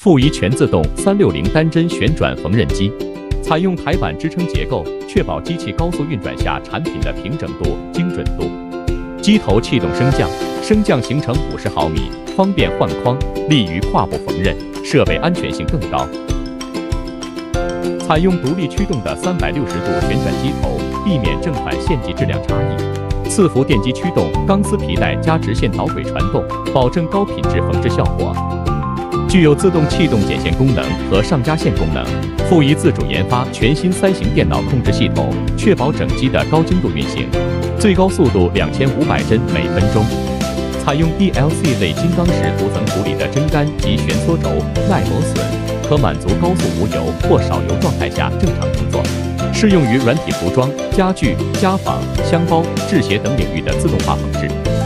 附一全自动360单针旋转缝纫机，采用台板支撑结构，确保机器高速运转下产品的平整度、精准度。机头气动升降，升降行程50毫米，方便换框，利于跨步缝纫，设备安全性更高。采用独立驱动的360度旋转机头，避免正反线级质量差异。4伏电机驱动，钢丝皮带加直线导轨传动，保证高品质缝制效果。具有自动气动剪线功能和上加线功能，附一自主研发全新3型电脑控制系统，确保整机的高精度运行，最高速度2500针每分钟。采用 DLC 类金刚石涂层处理的针杆及旋缩轴，耐磨损，可满足高速无油或少油状态下正常工作。适用于软体服装、家具、家纺、箱包、制鞋等领域的自动化缝制。